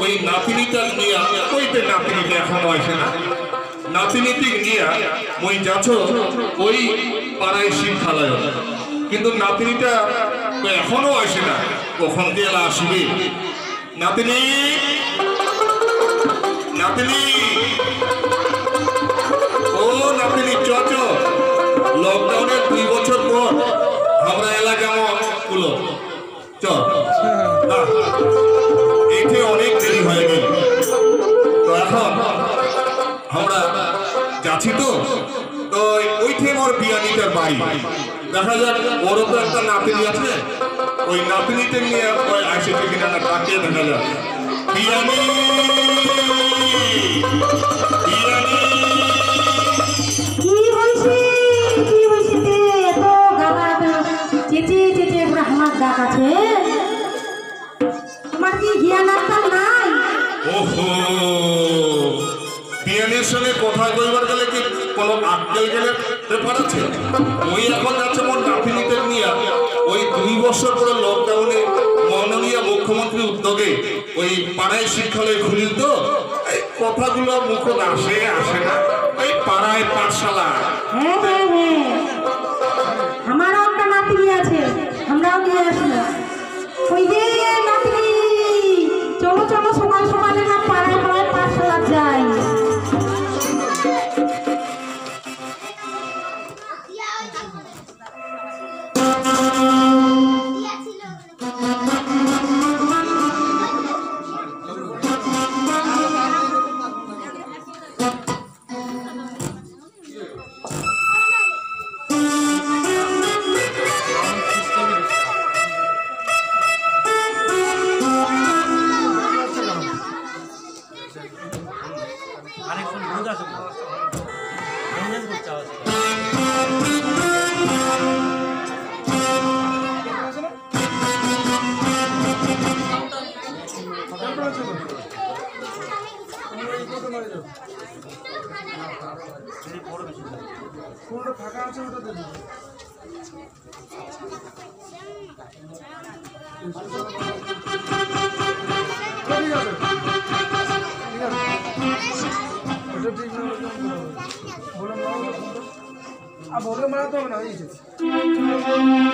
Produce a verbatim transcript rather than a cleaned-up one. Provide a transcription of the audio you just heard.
ওই নাতিনিটা নিয়ে ওইতে নাতিনিটা এখনো আসে না নাতিনিটি নিয়ে ওই যাচ্ছ ওই পাড়ায় শিব খালায় কিন্তু নাতিনিটা এখনো আসে না কখন গেলে আসবে নাতিনি নাতিনি ও নাতিনি চচ লকডাউনের দুই বছর পর আমরা এলাকা হলো চল এতে অনেক দেরি হয়ে গেল তো এখন আমরা যাচ্ছি তো তো ওইঠে ওর বিয়ানিটার বাড়ি দেখা যাক ওরও তো একটা নাতিনি আছে ওই নাতিনিতে নিয়ে ওই আসেছে কিনা না তাকে দেখা যাক বিয়ানি বিয়ানি কি হইছে কি হইছে তে এত গাদা চেচে চেচে পুরো হামার ডাক আছে তোমার কি জ্ঞান আক্তার নাই ওহো বিয়ানির সঙ্গে কথা কইবার গেলে কি কোনো আক্কেল গেলে ব্যাপার আছে ওই এখন যাচ্ছে মোর নাতিনিতে নিয়ে ওই দুই বছর পরে লকডাউনে মাননীয় মুখ্যমন্ত্রীর উদ্যোগে ওই পাড়ায় শিক্ষালয় খুলিল তো এই কথাগুলো মুখ আসে আসে না ওই পাড়ায় পাঠশালা হ্যাঁ হ্যাঁ হ্যাঁ আমারও একটা নাতনি আছে আমরাও নিয়ে আসবো ওই যে নাতনি চলো চলো সকাল সকালে না পাড়ায় পাড়ায় পাঠশালা যাই ফাঁকা আছে ওটা দেবো আর ভোগে মারাতে হবে না